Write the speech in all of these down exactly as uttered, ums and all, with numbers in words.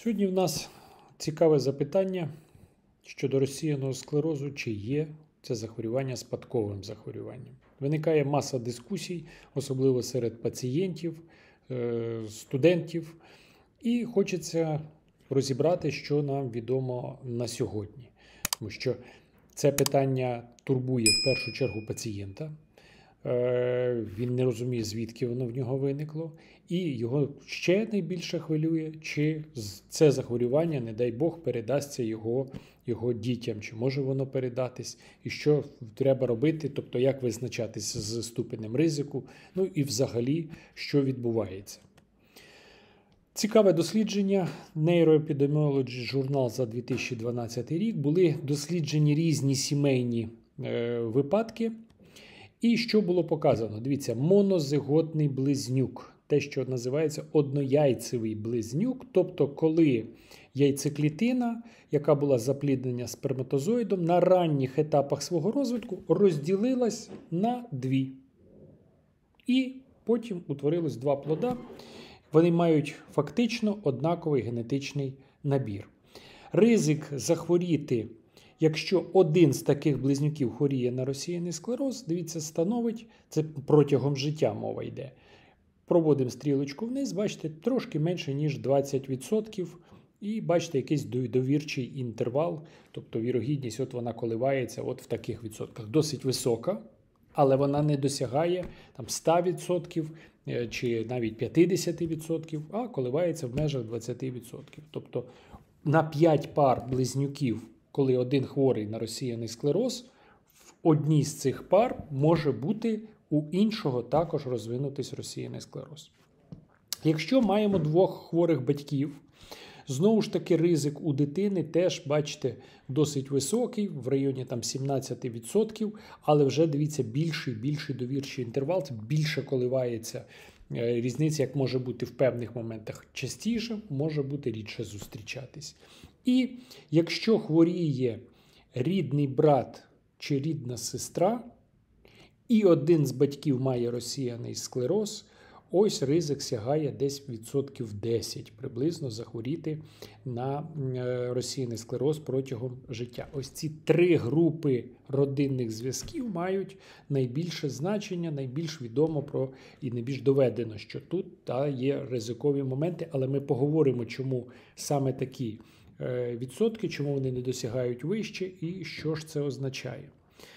Сьогодні в нас цікаве запитання щодо розсіяного склерозу, чи є це захворювання спадковим захворюванням. Виникає маса дискусій, особливо серед пацієнтів, студентів, і хочеться розібрати, що нам відомо на сьогодні. Тому що це питання турбує в першу чергу пацієнта. Він не розуміє, звідки воно в нього виникло. І його ще найбільше хвилює, чи це захворювання, не дай Бог, передасться його, його дітям, чи може воно передатись, і що треба робити, тобто як визначатися з ступенем ризику, ну і взагалі, що відбувається. Цікаве дослідження, Neuroepidemiology журнал за дві тисячі дванадцятий рік, були досліджені різні сімейні е, випадки. І що було показано? Дивіться, монозиготний близнюк, те, що називається однояйцевий близнюк, тобто коли яйцеклітина, яка була запліднена сперматозоїдом, на ранніх етапах свого розвитку розділилась на дві. І потім утворилось два плода. Вони мають фактично однаковий генетичний набір. Ризик захворіти, якщо один з таких близнюків хворіє на розсіяний склероз, дивіться, становить, це протягом життя мова йде. Проводимо стрілочку вниз, бачите, трошки менше, ніж двадцять відсотків. І бачите, якийсь довірчий інтервал, тобто вірогідність, от вона коливається от в таких відсотках. Досить висока, але вона не досягає там, сто відсотків чи навіть п'ятдесят відсотків, а коливається в межах двадцять відсотків. Тобто на п'ять пар близнюків, коли один хворий на розсіяний склероз, в одній з цих пар може бути у іншого також розвинутись розсіяний склероз. Якщо маємо двох хворих батьків, знову ж таки ризик у дитини теж, бачите, досить високий, в районі там сімнадцять відсотків, але вже, дивіться, більший, більший довірчий інтервал, це більше коливається. Різниця, як може бути в певних моментах частіше, може бути рідше зустрічатись. І якщо хворіє рідний брат чи рідна сестра, і один з батьків має розсіяний склероз, ось ризик сягає десь відсотків десять приблизно захворіти на розсіяний склероз протягом життя. Ось ці три групи родинних зв'язків мають найбільше значення, найбільш відомо про і найбільш доведено, що тут та, є ризикові моменти, але ми поговоримо, чому саме такі відсотки, чому вони не досягають вище і що ж це означає.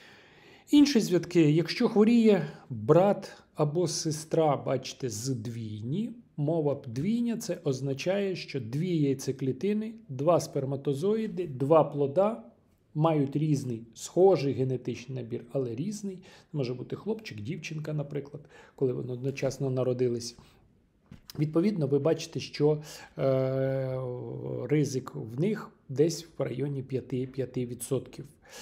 Інші зв'язки, якщо хворіє брат або сестра, бачите, з двійні, мова двійня, це означає, що дві яйцеклітини, два сперматозоїди, два плода мають різний, схожий генетичний набір, але різний. Може бути хлопчик, дівчинка, наприклад, коли вони одночасно народились. Відповідно, ви бачите, що е, ризик в них десь в районі п'ять відсотків.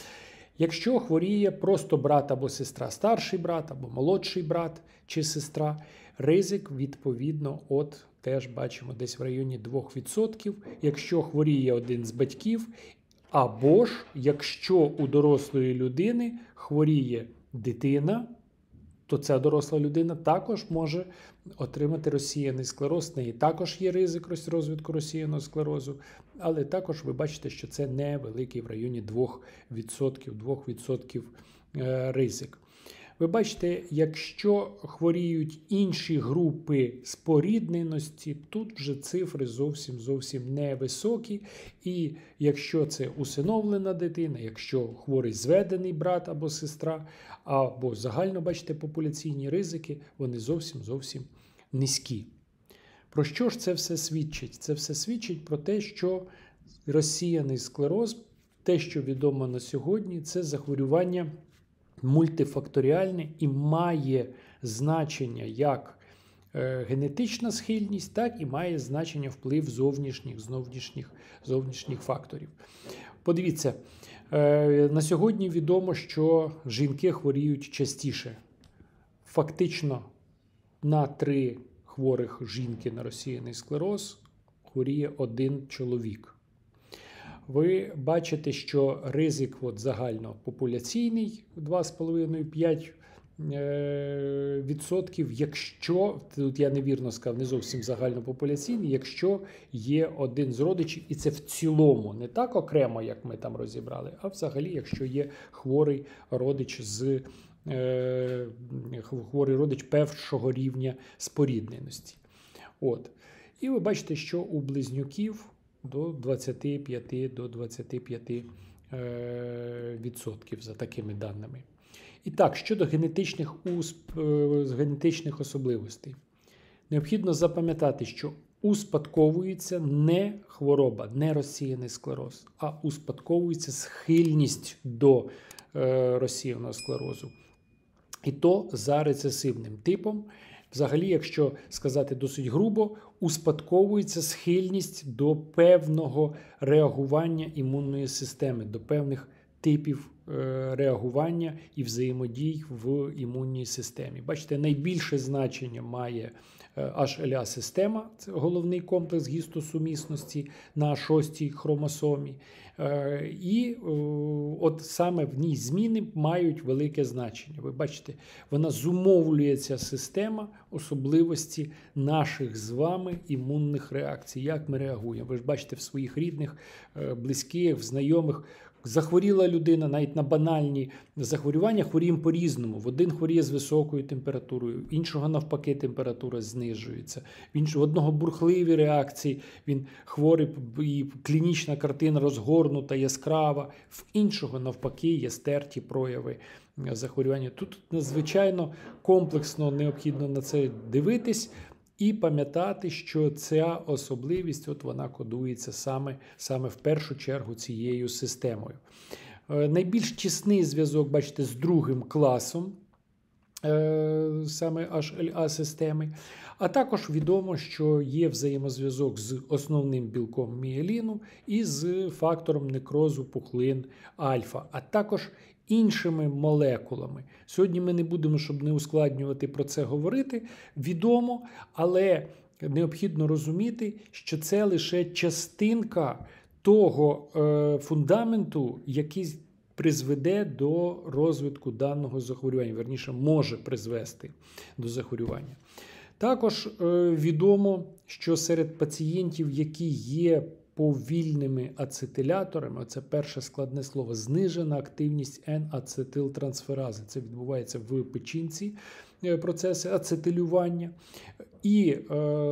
Якщо хворіє просто брат або сестра, старший брат або молодший брат чи сестра, ризик, відповідно, от теж бачимо десь в районі двох відсотків. Якщо хворіє один з батьків, або ж якщо у дорослої людини хворіє дитина, то ця доросла людина також може отримати розсіяний склероз. В неї також є ризик розвитку розсіяного склерозу, але також ви бачите, що це невеликий в районі двох відсотків, двох відсотків ризик. Ви бачите, якщо хворіють інші групи спорідненості, тут вже цифри зовсім-зовсім невисокі. І якщо це усиновлена дитина, якщо хворий зведений брат або сестра, або загально, бачите, популяційні ризики, вони зовсім-зовсім низькі. Про що ж це все свідчить? Це все свідчить про те, що розсіяний склероз, те, що відомо на сьогодні, це захворювання мультифакторіальне і має значення як генетична схильність, так і має значення вплив зовнішніх, зовнішніх, зовнішніх факторів. Подивіться, на сьогодні відомо, що жінки хворіють частіше. Фактично на три хворих жінки на розсіяний склероз хворіє один чоловік. Ви бачите, що ризик от загально популяційний два з половиною - п'ять відсотків, якщо, тут я невірно сказав, не зовсім загальнопопуляційний, якщо є один з родичів, і це в цілому, не так окремо, як ми там розібрали, а взагалі, якщо є хворий родич з хворий родич першого рівня спорідненості. От. І ви бачите, що у близнюків до двадцяти п'яти до двадцяти п'яти відсотків за такими даними. І так, щодо генетичних, усп... генетичних особливостей. Необхідно запам'ятати, що успадковується не хвороба, не розсіяний склероз, а успадковується схильність до е, розсіяного склерозу. І то за рецесивним типом. Взагалі, якщо сказати досить грубо, успадковується схильність до певного реагування імунної системи, до певних типів реагування і взаємодій в імунній системі. Бачите, найбільше значення має ейч ел а-система, це головний комплекс гістосумісності на шостій хромосомі. І от саме в ній зміни мають велике значення. Ви бачите, вона зумовлює, ця система, особливості наших з вами імунних реакцій, як ми реагуємо. Ви ж бачите в своїх рідних, близьких, знайомих, захворіла людина, навіть на банальні захворювання, хворіємо по-різному. В один хворіє з високою температурою, іншого навпаки температура знижується. В іншого, в одного бурхливі реакції, він хворий і клінічна картина розгорнута, яскрава. В іншого навпаки є стерті прояви захворювання. Тут надзвичайно комплексно необхідно на це дивитись. І пам'ятати, що ця особливість, от вона кодується саме, саме в першу чергу цією системою. Е, найбільш тісний зв'язок, бачите, з другим класом е, саме ейч ел а-системи. А також відомо, що є взаємозв'язок з основним білком мієліну і з фактором некрозу пухлин альфа, а також іншими молекулами. Сьогодні ми не будемо, щоб не ускладнювати, про це говорити. Відомо, але необхідно розуміти, що це лише частинка того е, фундаменту, який призведе до розвитку даного захворювання, верніше, може призвести до захворювання. Також е, відомо, що серед пацієнтів, які є повільними ацетиляторами, це перше складне слово, знижена активність Н-ацетилтрансферази. Це відбувається в печінці, процеси ацетилювання. І е,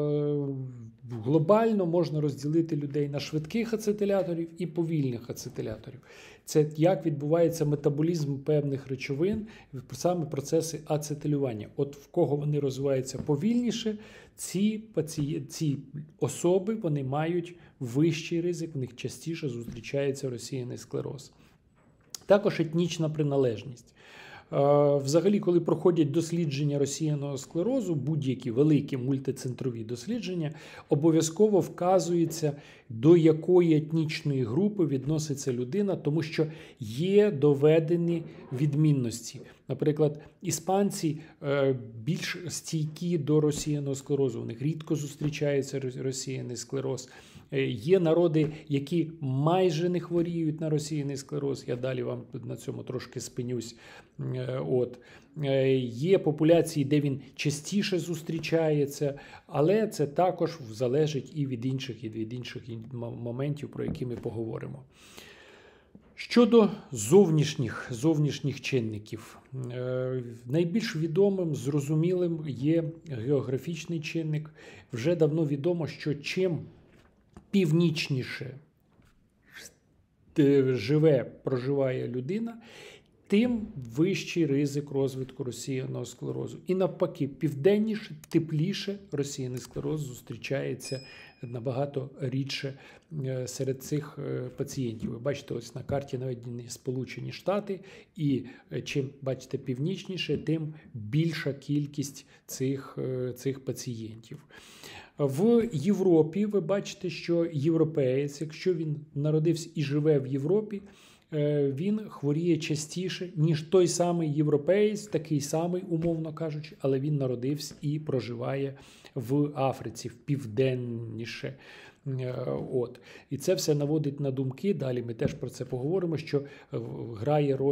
глобально можна розділити людей на швидких ацетиляторів і повільних ацетиляторів. Це як відбувається метаболізм певних речовин, саме процеси ацетилювання. От в кого вони розвиваються повільніше, ці, паці... ці особи, вони мають вищий ризик, в них частіше зустрічається розсіяний склероз. Також етнічна приналежність. Взагалі, коли проходять дослідження розсіяного склерозу, будь-які великі мультицентрові дослідження, обов'язково вказується, до якої етнічної групи відноситься людина, тому що є доведені відмінності. Наприклад, іспанці більш стійкі до розсіяного склерозу, у них рідко зустрічається розсіяний склероз. Є народи, які майже не хворіють на розсіяний склероз, я далі вам на цьому трошки спинюсь. От. Є популяції, де він частіше зустрічається, але це також залежить і від інших, і від інших моментів, про які ми поговоримо. Щодо зовнішніх, зовнішніх чинників, найбільш відомим, зрозумілим є географічний чинник. Вже давно відомо, що чим північніше живе, проживає людина, тим вищий ризик розвитку розсіяного склерозу. І навпаки, південніше, тепліше розсіяний склероз зустрічається набагато рідше серед цих пацієнтів. Ви бачите, ось на карті наведені Сполучені Штати, і чим, бачите, північніше, тим більша кількість цих, цих пацієнтів. В Європі ви бачите, що європеєць, якщо він народився і живе в Європі, він хворіє частіше, ніж той самий європеєць, такий самий, умовно кажучи, але він народився і проживає в Африці, в південніше. От. І це все наводить на думки, далі ми теж про це поговоримо, що грає роль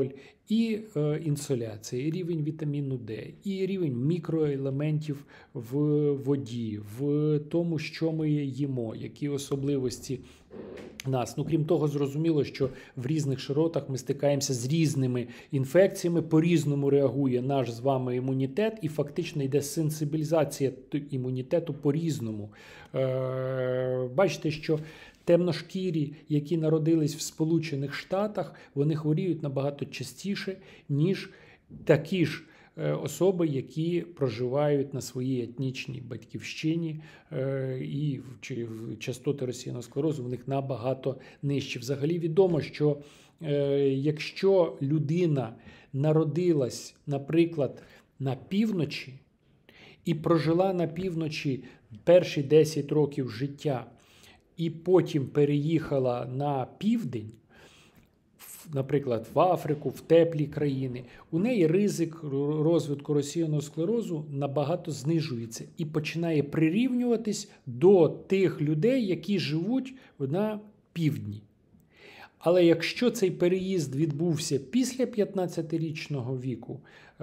і е, інсоляція, і рівень вітаміну Д, і рівень мікроелементів в воді, в тому, що ми їмо, які особливості нас. Ну, крім того, зрозуміло, що в різних широтах ми стикаємося з різними інфекціями, по-різному реагує наш з вами імунітет, і фактично йде сенсибілізація імунітету по-різному. Е, бачите, що темношкірі, які народились в Сполучених Штатах, вони хворіють набагато частіше, ніж такі ж особи, які проживають на своїй етнічній батьківщині, і частоти розсіяного склерозу в них набагато нижчі. Взагалі відомо, що якщо людина народилась, наприклад, на півночі і прожила на півночі перші десять років життя, і потім переїхала на південь, наприклад, в Африку, в теплі країни, у неї ризик розвитку розсіяного склерозу набагато знижується і починає прирівнюватись до тих людей, які живуть на півдні. Але якщо цей переїзд відбувся після п'ятнадцятирічного віку,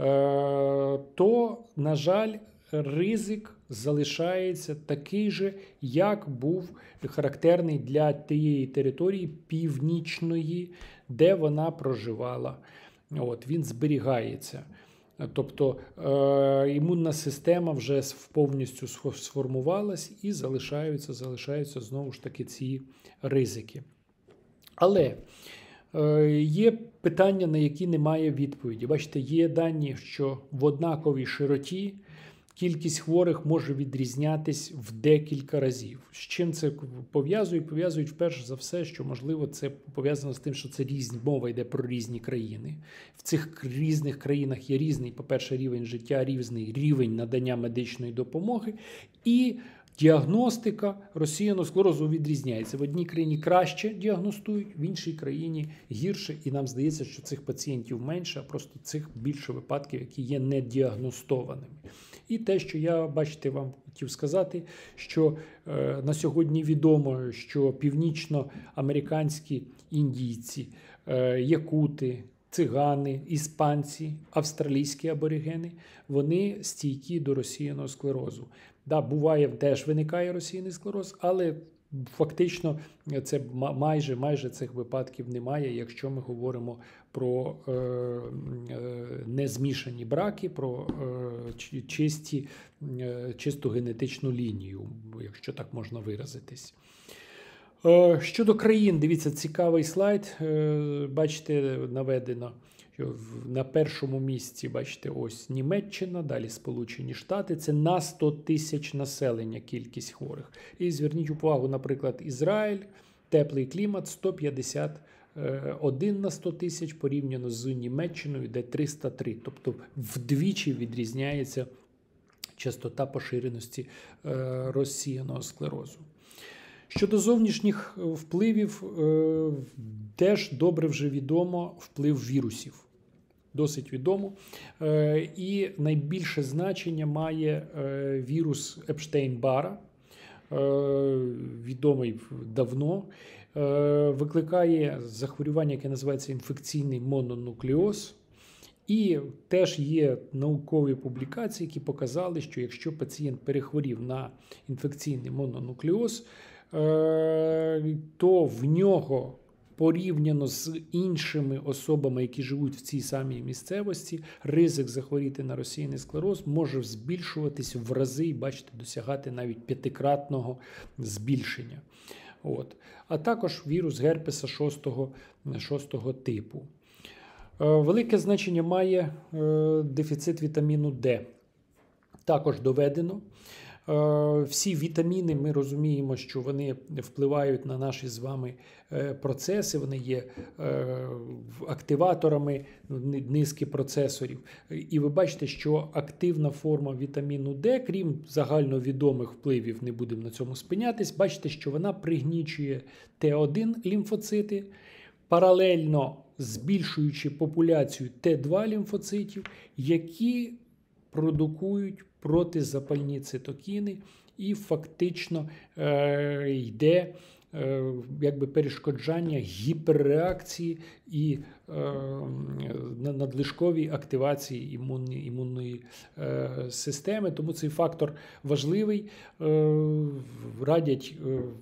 то, на жаль, ризик залишається такий же, як був характерний для тієї території північної, де вона проживала. От, він зберігається. Тобто е, імунна система вже повністю сформувалась і залишаються, залишаються знову ж таки ці ризики. Але е, є питання, на які немає відповіді. Бачите, є дані, що в однаковій широті кількість хворих може відрізнятись в декілька разів. З чим це пов'язують? Пов'язують вперше за все, що, можливо, це пов'язано з тим, що це різні, мова йде про різні країни. В цих різних країнах є різний, по-перше, рівень життя, різний рівень надання медичної допомоги, і діагностика розсіяного склерозу відрізняється. В одній країні краще діагностують, в іншій країні гірше, і нам здається, що цих пацієнтів менше, а просто цих більше випадків, які є недіагностованими. І те, що я, бачите, вам хотів сказати, що е, на сьогодні відомо, що північноамериканські індійці, е, якути, цигани, іспанці, австралійські аборигени, вони стійкі до розсіяного склерозу. Да, буває, теж виникає розсіяний склероз, але фактично це майже, майже цих випадків немає, якщо ми говоримо про е, е, незмішані браки, про е, чисті, е, чисту генетичну лінію, якщо так можна виразитись. Е, щодо країн, дивіться, цікавий слайд, е, бачите, наведено. На першому місці, бачите, ось Німеччина, далі Сполучені Штати. Це на сто тисяч населення кількість хворих. І зверніть увагу, наприклад, Ізраїль, теплий клімат, сто п'ятдесят один на сто тисяч, порівняно з Німеччиною, де триста три. Тобто вдвічі відрізняється частота поширеності розсіяного склерозу. Щодо зовнішніх впливів, теж добре вже відомо вплив вірусів. Досить відомо. І найбільше значення має вірус Епштейн-Бара, відомий давно. Викликає захворювання, яке називається інфекційний мононуклеоз. І теж є наукові публікації, які показали, що якщо пацієнт перехворів на інфекційний мононуклеоз, то в нього порівняно з іншими особами, які живуть в цій самій місцевості, ризик захворіти на розсіяний склероз може збільшуватись в рази і, бачите, досягати навіть п'ятикратного збільшення. От. А також вірус герпеса шостого, шостого типу. Велике значення має дефіцит вітаміну Д. Також доведено. Всі вітаміни, ми розуміємо, що вони впливають на наші з вами процеси, вони є активаторами низки процесорів. І ви бачите, що активна форма вітаміну Д, крім загальновідомих впливів, не будемо на цьому спинятись, бачите, що вона пригнічує Т один лімфоцити, паралельно збільшуючи популяцію Т два лімфоцитів, які продукують протизапальні цитокіни, і фактично е, йде якби перешкоджання гіперреакції і надлишковій активації імунної, імунної системи. Тому цей фактор важливий. Радять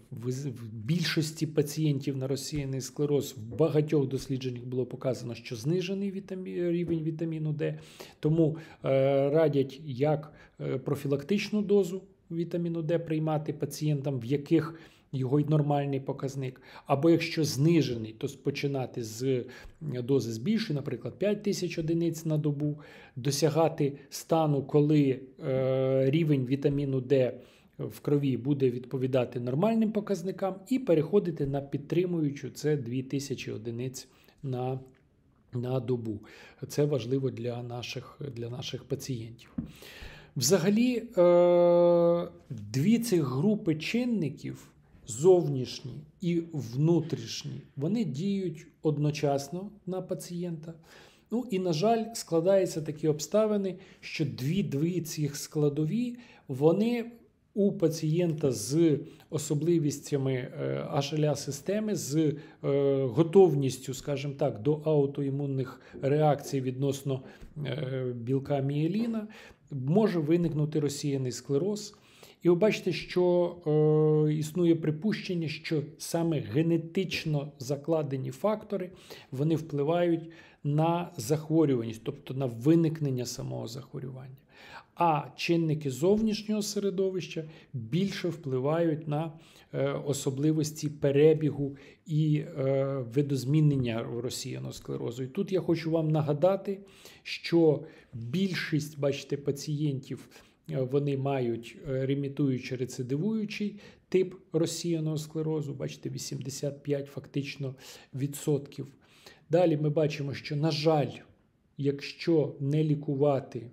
в більшості пацієнтів на розсіяний склероз, в багатьох дослідженнях було показано, що знижений вітамі... рівень вітаміну Д. Тому радять як профілактичну дозу вітаміну Д приймати пацієнтам, в яких його й нормальний показник, або якщо знижений, то починати з дози збільшої, наприклад, п'ять тисяч одиниць на добу, досягати стану, коли е, рівень вітаміну Д в крові буде відповідати нормальним показникам, і переходити на підтримуючу, це дві тисячі одиниць на, на добу. Це важливо для наших, для наших пацієнтів. Взагалі, е, дві цих групи чинників, зовнішні і внутрішні, вони діють одночасно на пацієнта. Ну і, на жаль, складаються такі обставини, що дві-дві цих складові, вони у пацієнта з особливостями ейч ел ей-системи, з готовністю, скажімо так, до аутоімунних реакцій відносно білка мієліна, може виникнути розсіяний склероз. І ви бачите, що е, існує припущення, що саме генетично закладені фактори, вони впливають на захворюваність, тобто на виникнення самого захворювання. А чинники зовнішнього середовища більше впливають на е, особливості перебігу і е, видозмінення розсіяного склерозу. І тут я хочу вам нагадати, що більшість, бачите, пацієнтів, вони мають ремітуючий рецидивуючий тип розсіяного склерозу, бачите, вісімдесят п'ять фактично відсотків. Далі ми бачимо, що, на жаль, якщо не лікувати,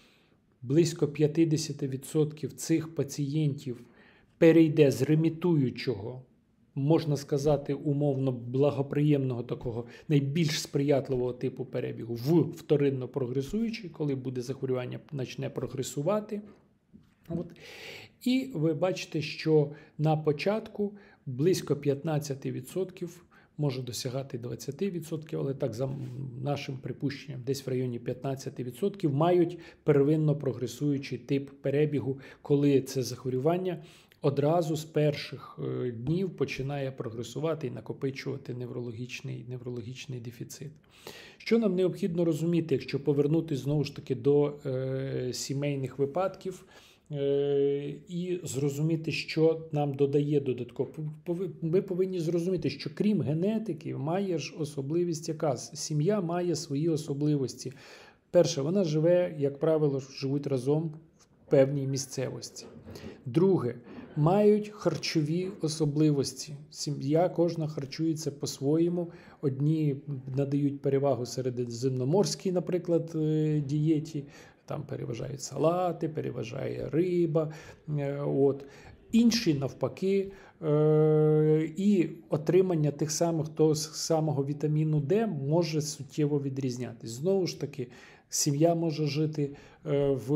близько п'ятдесят відсотків цих пацієнтів перейде з ремітуючого, можна сказати, умовно благоприємного такого, найбільш сприятливого типу перебігу в вторинно прогресуючий, коли буде захворювання почне прогресувати. От. І ви бачите, що на початку близько п'ятнадцять відсотків, може досягати двадцять відсотків, але так за нашим припущенням, десь в районі п'ятнадцять відсотків мають первинно прогресуючий тип перебігу, коли це захворювання одразу з перших днів починає прогресувати і накопичувати неврологічний, неврологічний дефіцит. Що нам необхідно розуміти, якщо повернутися знову ж таки до е, сімейних випадків е, і зрозуміти, що нам додає додатково. Ми повинні зрозуміти, що крім генетики має ж особливість яка? Сім'я має свої особливості. Перше, вона живе, як правило, живуть разом в певній місцевості. Друге, мають харчові особливості. Сім'я кожна харчується по-своєму. Одні надають перевагу середземноморській, наприклад, дієті. Там переважають салати, переважає риба. От. Інші навпаки. І отримання тих самих, того самого вітаміну Д може суттєво відрізнятися. Знову ж таки, сім'я може жити в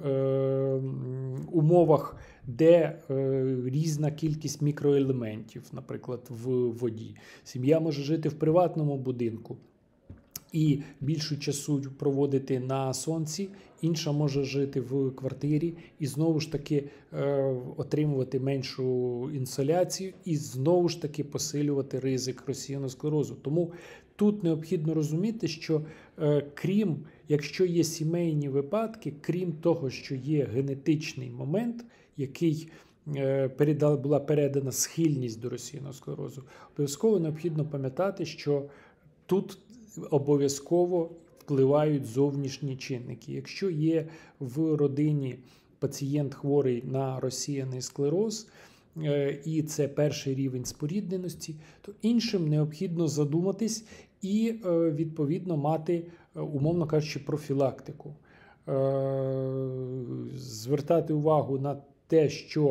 умовах, де різна кількість мікроелементів, наприклад, в воді. Сім'я може жити в приватному будинку і більшу часу проводити на сонці, інша може жити в квартирі і знову ж таки отримувати меншу інсоляцію і знову ж таки посилювати ризик розсіяного склерозу. Тому тут необхідно розуміти, що крім, якщо є сімейні випадки, крім того, що є генетичний момент, який була передана схильність до розсіяного склерозу, обов'язково необхідно пам'ятати, що тут обов'язково впливають зовнішні чинники. Якщо є в родині пацієнт хворий на розсіяний склероз, і це перший рівень спорідненості, то іншим необхідно задуматись і, відповідно, мати, умовно кажучи, профілактику. Звертати увагу на те, що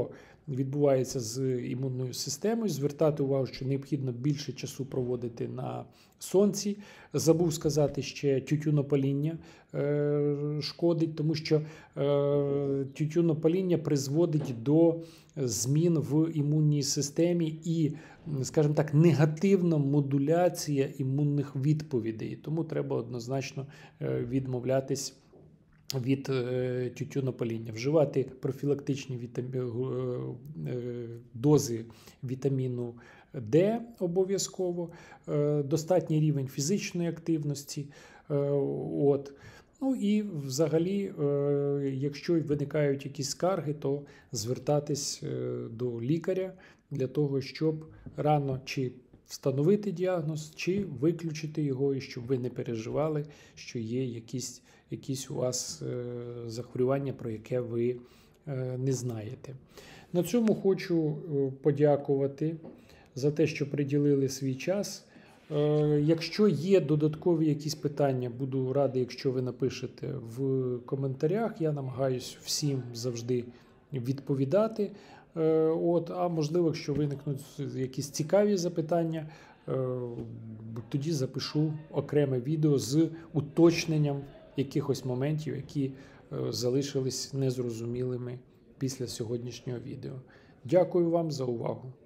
відбувається з імунною системою, звертати увагу, що необхідно більше часу проводити на сонці. Забув сказати, ще тютюнопаління е, шкодить, тому що е, тютюнопаління призводить до змін в імунній системі і, скажімо так, негативна модуляція імунних відповідей. Тому треба однозначно е, відмовлятись від е, тютюнопаління. Вживати профілактичні вітамі... е, дози вітаміну Д обов'язково, е, достатній рівень фізичної активності. Е, от. Ну і взагалі, е, якщо виникають якісь скарги, то звертатись е, до лікаря для того, щоб рано чи встановити діагноз, чи виключити його, і щоб ви не переживали, що є якісь, якісь у вас е, захворювання, про яке ви е, не знаєте. На цьому хочу подякувати за те, що приділили свій час. Е, якщо є додаткові якісь питання, буду радий, якщо ви напишете в коментарях. Я намагаюсь всім завжди відповідати. От, а можливо, якщо виникнуть якісь цікаві запитання, тоді запишу окреме відео з уточненням якихось моментів, які залишились незрозумілими після сьогоднішнього відео. Дякую вам за увагу.